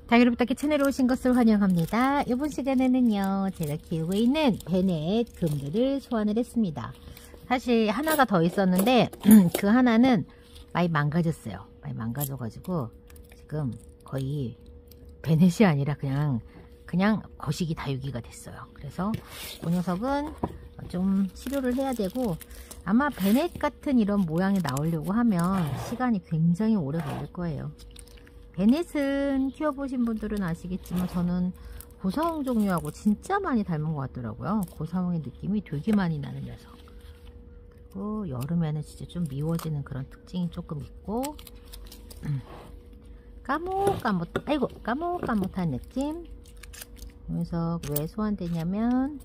다이로부탁기 채널에 오신 것을 환영합니다. 이번 시간에는요, 제가 키우고 있는 베넷 금들을 소환을 했습니다. 사실 하나가 더 있었는데 그 하나는 많이 망가졌어요. 많이 망가져가지고 지금 거의 베넷이 아니라 그냥 거시기 다육이가 됐어요. 그래서 이 녀석은 좀 치료를 해야 되고, 아마 베넷 같은 이런 모양이 나오려고 하면 시간이 굉장히 오래 걸릴 거예요. 베넷은 키워보신 분들은 아시겠지만 저는 고사홍 종류하고 진짜 많이 닮은 것 같더라고요. 고사홍의 느낌이 되게 많이 나는 녀석. 그리고 여름에는 진짜 좀 미워지는 그런 특징이 조금 있고, 까뭇까뭇한 느낌. 그래서 왜 소환되냐면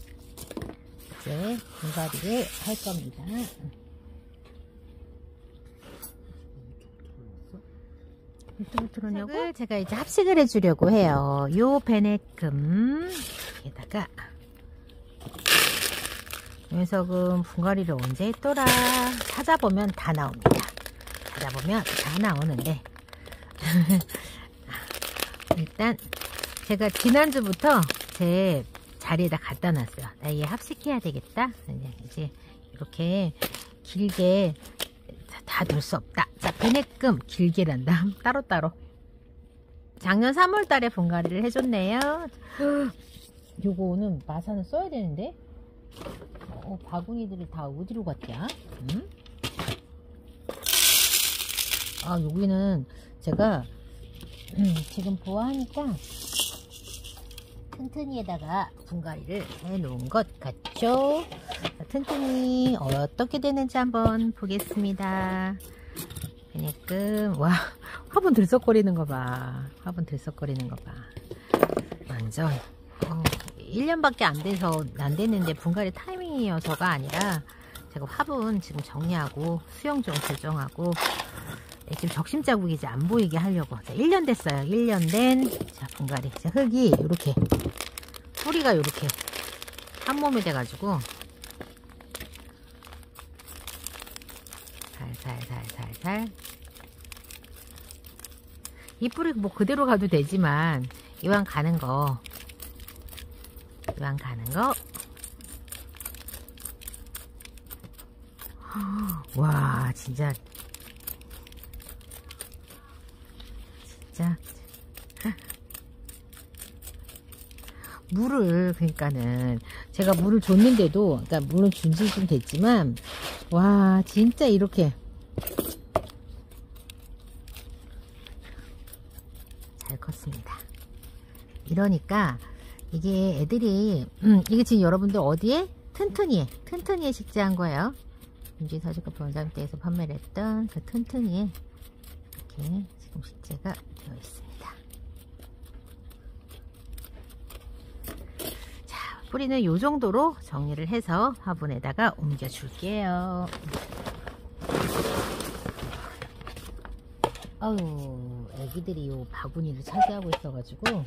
이제 분갈이를 할 겁니다. 녀석을 제가 이제 합식을 해주려고 해요. 요 베넷금 여기다가, 이 녀석은 분갈이를 언제 했더라. 찾아보면 다 나옵니다. 찾아보면 다 나오는데 일단 제가 지난주부터 제 자리에다 갖다 놨어요. 나 얘 합식해야 되겠다. 이제 이렇게 길게 다 둘 수 없다. 자, 베넷금 길게란다. 따로따로. 작년 3월달에 분갈이를 해줬네요. 요거는 마사는 써야 되는데, 바구니들이 다 어디로 갔냐? 여기는 제가 지금 보아하니까 튼튼이에다가 분갈이를 해 놓은 것 같죠? 튼튼이 어떻게 되는지 한번 보겠습니다. 베넷금, 와, 화분 들썩거리는 거 봐. 화분 들썩거리는 거 봐. 완전 1년밖에 안 됐는데 분갈이 타이밍이어서가 아니라 제가 화분 지금 정리하고 수영종 조정하고 지금 적심 자국이 이제 안 보이게 하려고. 자, 1년 됐어요. 1년 된, 자, 분갈이. 자, 흙이 이렇게, 뿌리가 이렇게 한 몸이 돼가지고 살살 이 뿌리 뭐 그대로 가도 되지만 이왕 가는 거 와, 진짜 물을, 그러니까는 제가 물을 줬는데도, 그러니까 물론 준 지 좀 됐지만, 와, 진짜 이렇게 잘 컸습니다. 이러니까 이게 애들이 이게 지금 여러분들 어디에? 튼튼이에 식재한 거예요. 민주사주카페 원장대에서 판매를 했던 그 튼튼이에 이렇게 지금 식재가 되어 있습니다. 자, 뿌리는 요 정도로 정리를 해서 화분에다가 옮겨 줄게요. 애기들이 요 바구니를 차지하고 있어가지고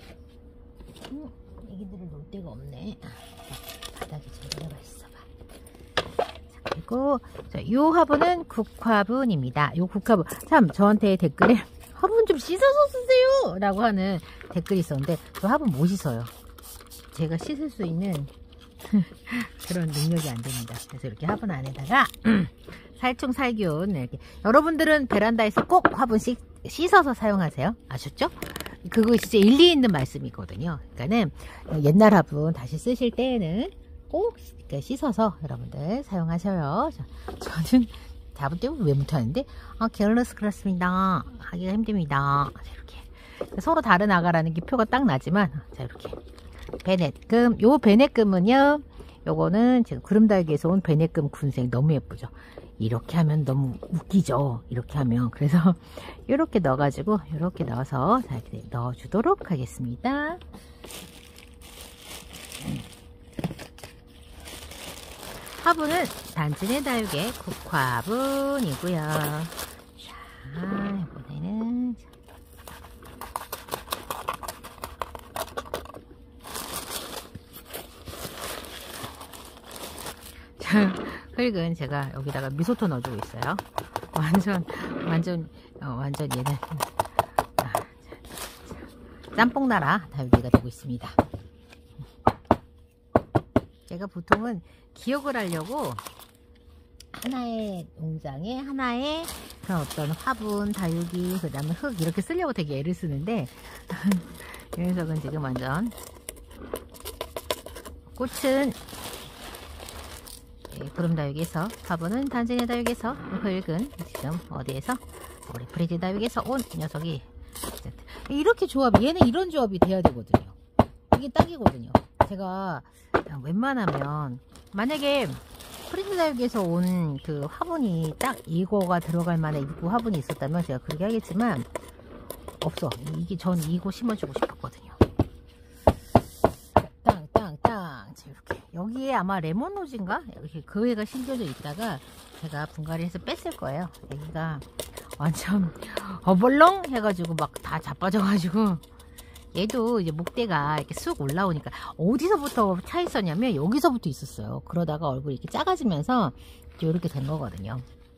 애기들을 놓을 데가 없네. 바닥에 제대로가 있어봐. 자, 그리고 요 화분은 국화분입니다. 요 국화분, 참 저한테 댓글에 화분 좀 씻어서 쓰세요 라고 하는 댓글이 있었는데, 저 화분 못 씻어요. 제가 씻을 수 있는 그런 능력이 안 됩니다. 그래서 이렇게 화분 안에다가 살충살균 이렇게. 여러분들은 베란다에서 꼭 화분 씻어서 사용하세요. 아셨죠? 그거 진짜 일리 있는 말씀이거든요. 그러니까는 옛날 화분 다시 쓰실 때에는 꼭 씻어서 여러분들 사용하셔요. 저는 화분 때문에 왜 못하는데, 게을러서 그렇습니다. 하기가 힘듭니다. 이렇게 서로 다른 아가라는 게 표가 딱 나지만, 자, 이렇게 베넷금, 요 베넷금은요, 요거는 지금 구름달기에서 온 베넷금 군생, 너무 예쁘죠? 이렇게 하면 너무 웃기죠? 이렇게 하면. 그래서 이렇게 넣어가지고 이렇게 넣어서 자, 이렇게 넣어주도록 하겠습니다. 화분은 단진의 다육의 국화분이고요. 자, 이번에는 흙은 제가 여기다가 미소토 넣어주고 있어요. 완전 얘는 짬뽕 나라 다육이가 되고 있습니다. 제가 보통은 기억을 하려고 하나의 농장에 하나의 그런 어떤 화분, 다육이, 그 다음에 흙 이렇게 쓰려고 되게 애를 쓰는데 이 녀석은 지금 완전 꽃은 구름 다육에서, 화분은 단지네 다육에서, 흙은 지금 어디에서? 우리 프리티 다육에서 온 녀석이 이렇게 조합이, 얘는 이런 조합이 돼야 되거든요. 이게 딱이거든요. 제가 웬만하면 만약에 프리티 다육에서 온 그 화분이 딱 이거가 들어갈 만한 입구 화분이 있었다면 제가 그렇게 하겠지만 없어. 이게 전 이거 심어주고 싶었거든요. 땅 이렇게 여기에 아마 레몬로즈인가 이렇게 그 애가 심겨져 있다가 제가 분갈이해서 뺐을 거예요. 여기가 완전 어벌렁 해가지고 막 다 자빠져가지고, 얘도 이제 목대가 이렇게 쑥 올라오니까 어디서부터 차 있었냐면 여기서부터 있었어요. 그러다가 얼굴이 이렇게 작아지면서 이렇게 된 거거든요.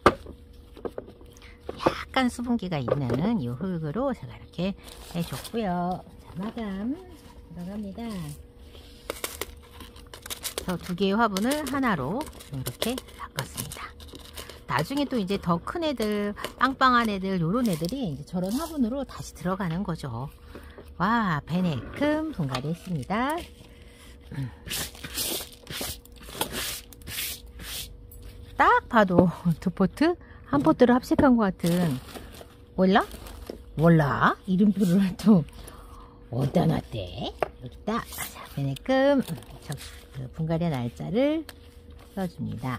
약간 수분기가 있는 이 흙으로 제가 이렇게 해줬고요. 자, 마감 들어갑니다. 저 두 개의 화분을 하나로 이렇게 바꿨습니다. 나중에 또 이제 더 큰 애들, 빵빵한 애들, 요런 애들이 이제 저런 화분으로 다시 들어가는 거죠. 와, 베네금 분갈이 했습니다. 딱 봐도 두 포트, 한 포트를 합식한 것 같은, 몰라? 이름표를 또 어디다 놨대? 여기다. 자, 베네금 분갈이 날짜를 써줍니다.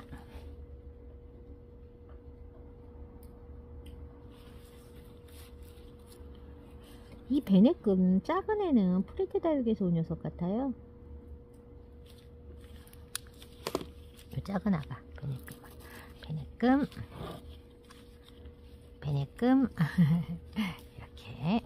이 베네금 작은 애는 프리티 다육에서 온 녀석 같아요. 이 작은 아가 베네금 이렇게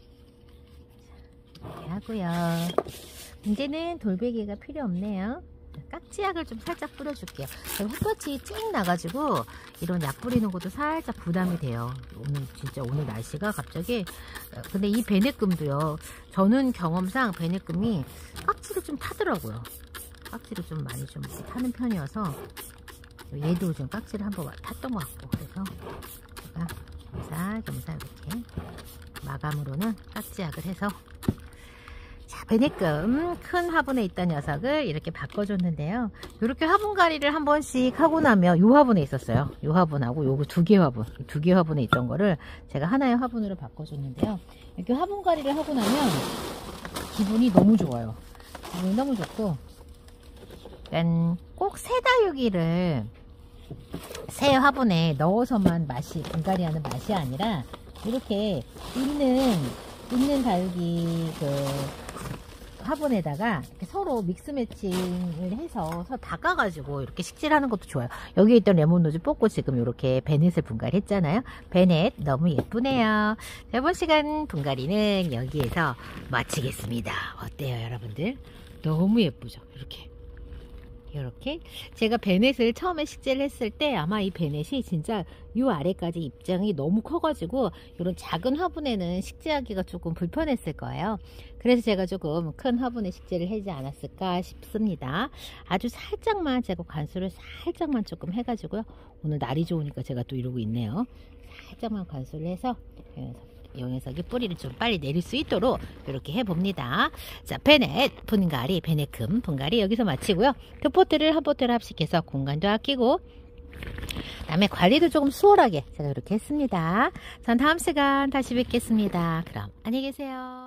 하고요. 이제는 돌베개가 필요 없네요. 깍지약을 좀 살짝 뿌려줄게요. 흙볕이 찡 나가지고 이런 약 뿌리는 것도 살짝 부담이 돼요. 오늘 날씨가 갑자기. 근데 이 베네금도요, 저는 경험상 베네금이 깍지를 좀 타더라고요. 깍지를 좀 많이 좀 타는 편이어서 얘도 좀 깍지를 한번 탔던 것 같고, 그래서 제가 겸사 이렇게 마감으로는 깍지약을 해서, 자, 베네금 큰 화분에 있던 녀석을 이렇게 바꿔줬는데요. 이렇게 화분갈이를 한 번씩 하고 나면, 요 화분에 있었어요. 요 화분하고 요거 두 개 화분에 있던 거를 제가 하나의 화분으로 바꿔줬는데요. 이렇게 화분갈이를 하고 나면 기분이 너무 좋아요. 기분이 너무 좋고, 꼭 새 다육이를 새 화분에 넣어서만 분갈이하는 맛이 아니라, 이렇게 있는 다육이 화분에다가 이렇게 서로 믹스 매칭을 해서 서로 바꿔가지고 이렇게 식질하는 것도 좋아요. 여기에 있던 레몬로즈 뽑고 지금 이렇게 베넷을 분갈이 했잖아요. 베넷 너무 예쁘네요. 이번 시간 분갈이는 여기에서 마치겠습니다. 어때요, 여러분들? 너무 예쁘죠? 이렇게 제가 베넷을 처음에 식재를 했을 때 아마 이 베넷이 진짜 이 아래까지 입장이 너무 커가지고 이런 작은 화분에는 식재하기가 조금 불편했을 거예요. 그래서 제가 조금 큰 화분에 식재를 하지 않았을까 싶습니다. 아주 살짝만 제가 관수를 살짝만 조금 해가지고요. 오늘 날이 좋으니까 제가 또 이러고 있네요. 살짝만 관수를 해서 이 녀석이 뿌리를 좀 빨리 내릴 수 있도록 이렇게 해봅니다. 자, 베넷 분갈이, 베네금 분갈이 여기서 마치고요. 두 포트를 한 포트를 합식해서 공간도 아끼고, 그 다음에 관리도 조금 수월하게 제가 이렇게 했습니다. 전 다음 시간 다시 뵙겠습니다. 그럼 안녕히 계세요.